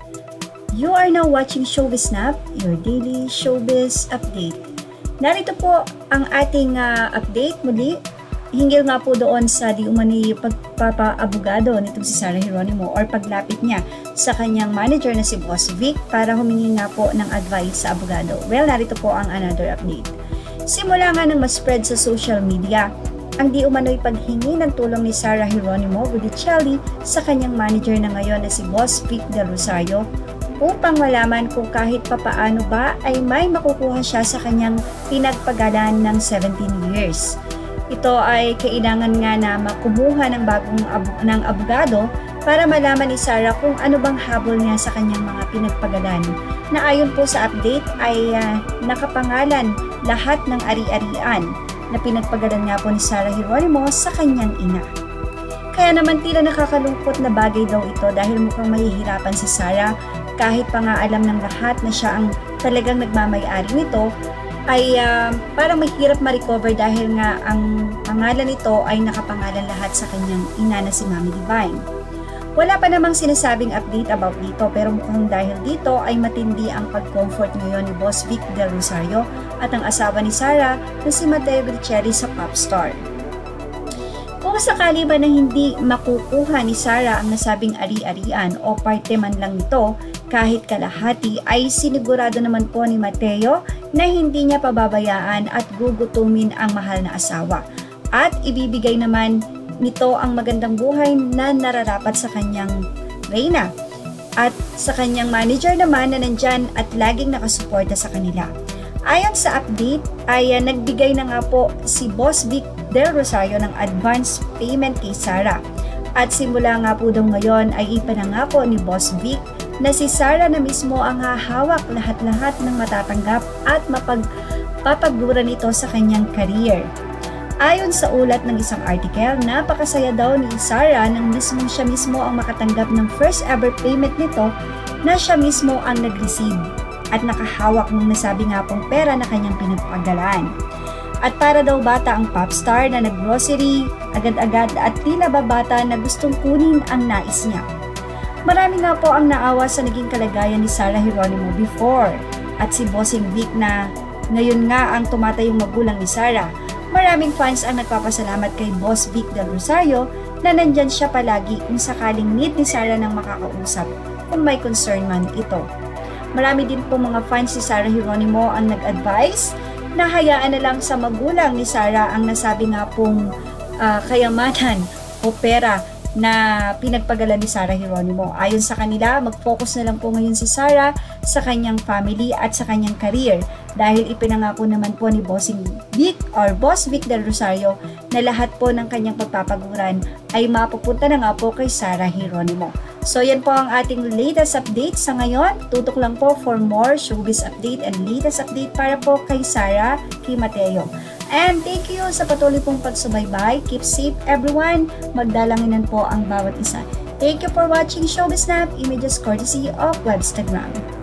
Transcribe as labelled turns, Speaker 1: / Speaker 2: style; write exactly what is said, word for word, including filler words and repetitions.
Speaker 1: You are now watching Showbiz Snap, your daily showbiz update. Narito po ang ating uh, update muli. Hinggil nga po doon sa di umani pagpapaabogado nitong si Sarah Geronimo or paglapit niya sa kanyang manager na si Boss Vic para humingi nga po ng advice sa abogado. Well, narito po ang another update. Simula nga nang ma-spread sa social media ang di umano'y paghingi ng tulong ni Sarah Geronimo Budicelli sa kanyang manager na ngayon na si BossVicDelRosario upang malaman kung kahit papaano ba ay may makukuha siya sa kanyang pinagpagalan ng seventeen years. Ito ay kailangan nga na makumuha ng bagong ab- ng abogado para malaman ni Sarah kung ano bang habol niya sa kanyang mga pinagpagalan, na ayon po sa update ay uh, nakapangalan lahat ng ari-arian na pinagpagalan nga po ni Sarah Geronimo sa kanyang ina. Kaya naman tila nakakalungkot na bagay daw ito dahil mukhang mahihirapan si Sarah kahit pa nga alam ng lahat na siya ang talagang nagmamay-ari nito, ay uh, parang mahirap ma-recover dahil nga ang pangalan nito ay nakapangalan lahat sa kanyang ina na si Mami Divine. Wala pa namang sinasabing update about dito pero mukhang dahil dito ay matindi ang pag-comfort ngayon ni Boss VicDelRosario at ang asawa ni Sarah na si Mateo Bricelli sa Popstar. Kung sakali ba na hindi makukuha ni Sarah ang nasabing ari-arian o parte man lang nito kahit kalahati, ay sinigurado naman po ni Mateo na hindi niya pababayaan at gugutumin ang mahal na asawa at ibibigay naman nito ang magandang buhay na nararapat sa kanyang reyna at sa kanyang manager naman na nandyan at laging nakasuporta sa kanila. Ayon sa update ay uh, nagbigay na nga po si Boss VicDelRosario ng advance payment kay Sarah at simula nga po daw ngayon ay ipinangako ni Boss Vic na si Sarah na mismo ang hahawak lahat-lahat ng matatanggap at mapagpapagura nito sa kanyang career. Ayon sa ulat ng isang article, napakasaya daw ni Sarah nang mismo siya mismo ang makatanggap ng first ever payment nito na siya mismo ang nag-receive at nakahawak ng nasabi nga pong pera na kanyang pinagpagalan. At para daw bata ang popstar na nag-grocery agad-agad at tila ba bata na gustong kunin ang nais niya. Marami nga po ang naawa sa naging kalagayan ni Sarah Geronimo before at si Bossing Vic na ngayon nga ang tumatayong magulang ni Sarah. Maraming fans ang nagpapasalamat kay Boss VicDelRosario na nandyan siya palagi kung sakaling need ni Sarah ng makakausap kung may concern man ito. Marami din po mga fans si Sarah Geronimo ang nag-advise na hayaan na lang sa magulang ni Sarah ang nasabi nga pong uh, kayamanan o pera na pinagpagalan ni Sarah Geronimo. Ayon sa kanila, mag-focus na lang po ngayon si Sarah sa kanyang family at sa kanyang career dahil ipinangako naman po ni Bossing Vic or Boss VicDelRosario na lahat po ng kanyang pagpapaguran ay mapupunta na nga po kay Sarah Geronimo. So yan po ang ating latest update sa ngayon. Tutok lang po for more showbiz update and latest update para po kay Sarah, kay Mateo. And thank you sa patuloy pong pagsubaybay. Keep safe everyone. Magdalanginan po ang bawat isa. Thank you for watching Showbiz Snap, images courtesy of BossVicDelRosario.